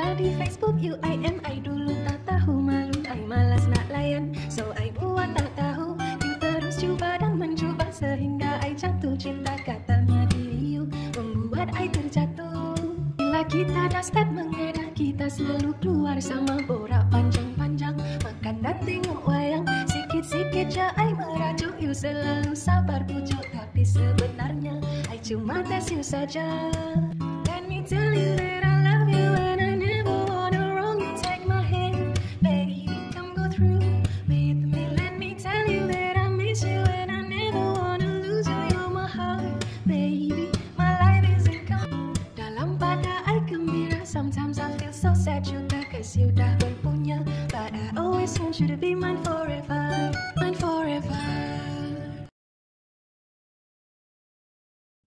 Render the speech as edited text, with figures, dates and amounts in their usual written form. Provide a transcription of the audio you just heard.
di Facebook you I dulu tak tahu malu, I malas nak layan, so I buat tak tahu. You terus cuba dan mencuba sehingga I jatuh cinta, katanya diri you membuat I terjatuh. Bila kita dah start mengedar, kita selalu keluar sama borak panjang-panjang, makan dan tengok wayang. Sikit-sikit je I merajuk, you selalu sabar pujuk, tapi sebenarnya I cuma tes you saja. Let me tell you that